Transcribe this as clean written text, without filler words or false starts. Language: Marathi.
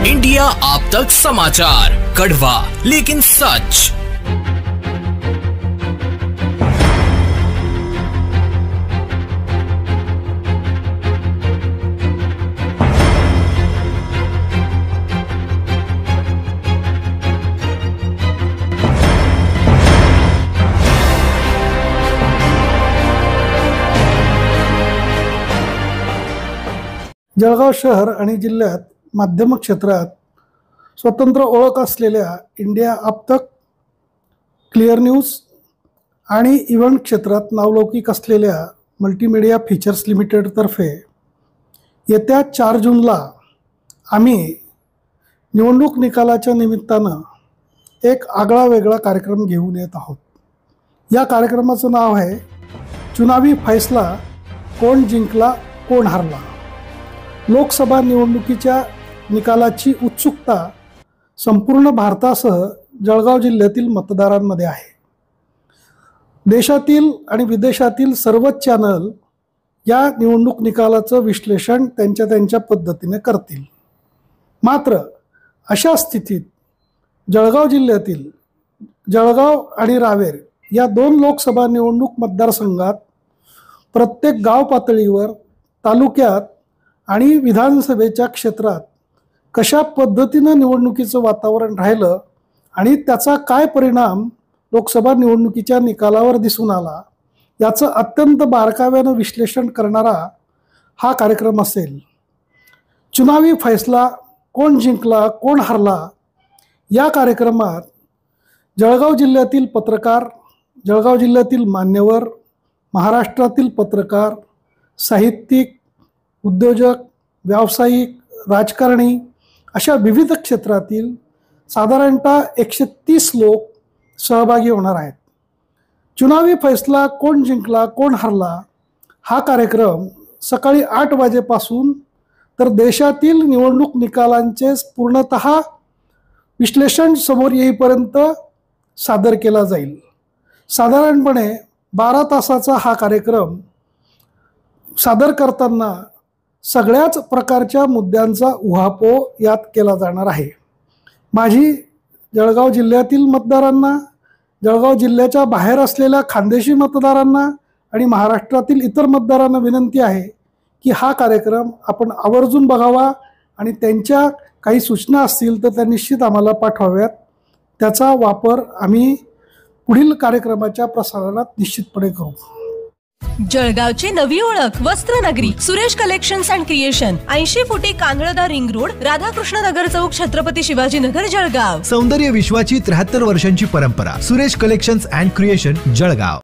इंडिया आप तक समाचार, कड़वा लेकिन सच। जळगाव शहर आणि जिल्ह्यात माध्यम क्षेत्रात स्वतंत्र ओळख असलेल्या इंडिया आप तक, क्लिअर न्यूज आणि इव्हेंट क्षेत्रात नावलौकिक असलेल्या मल्टीमीडिया फीचर्स लिमिटेडतर्फे येत्या 4 जूनला आम्ही निवडणूक निकालाच्या निमित्तानं एक आगळा वेगळा कार्यक्रम घेऊन येत आहोत। या कार्यक्रमाचं नाव आहे चुनावी फैसला, कोण जिंकला कोण हारला। लोकसभा निवडणुकीच्या निकालाची उत्सुकता संपूर्ण भारतासह जळगाव जिल्ह्यातील मतदारांमध्ये आहे। देशातील आणि विदेशातील सर्वच चॅनल या निवडणूक निकालाचं विश्लेषण त्यांच्या पद्धतीने करतील। मात्र अशा स्थितीत जळगाव जिल्ह्यातील जळगाव आणि रावेर या 2 लोकसभा निवडणूक मतदारसंघात प्रत्येक गाव पातळीवर, तालुक्यात आणि विधानसभेच्या क्षेत्रात कशा पद्धतीने निवडणुकीचं वातावरण राहिलं आणि त्याचा काय परिणाम लोकसभा निवडणुकीच्या निकालावर दिसून आला याचं अत्यंत बारकाव्यानं विश्लेषण करणारा हा कार्यक्रम असेल। चुनावी फैसला, कोण जिंकला कोण हारला या कार्यक्रमात जळगाव जिल्ह्यातील पत्रकार, जळगाव जिल्ह्यातील मान्यवर, महाराष्ट्रातील पत्रकार, साहित्यिक, उद्योजक, व्यावसायिक, राजकारणी अशा विविध क्षेत्रातील साधारणतः 130 लोक सहभागी होणार आहेत। चुनावी फैसला, कोण जिंकला कोण हारला हा कार्यक्रम सकाळी 8 वाजेपासून तर देशातील निवडणूक निकालांचे पूर्णतः विश्लेषण समोर येईपर्यंत सादर केला जाईल। साधारणपणे 12 तासाचा हा कार्यक्रम सादर करताना सगळ्याच प्रकारच्या मुद्द्यांचा उहापोह यात केला जाणार आहे। माझी जळगाव जिल्ह्यातील मतदारांना, जळगाव जिल्ह्याच्या बाहेर असलेल्या खानदेशी मतदारांना आणि महाराष्ट्रातील इतर मतदारांना विनंती आहे की हा कार्यक्रम आपण आवर्जून बघावा आणि त्यांच्या काही सूचना असतील तर त्या निश्चित आम्हाला पाठवाव्यात। त्याचा वापर आम्ही पुढील कार्यक्रमाच्या प्रसारणात निश्चितपणे करू। जळगावची नवी ओळख वस्त्रनगरी सुरेश कलेक्शन्स अँड क्रिएशन, 80 फुटी कांदळदा रिंग रोड, राधाकृष्ण नगर चौक, छत्रपती शिवाजी नगर, जळगाव। सौंदर्य विश्वाची 73 वर्षांची परंपरा, Suresh collections and creation, Jalgaon.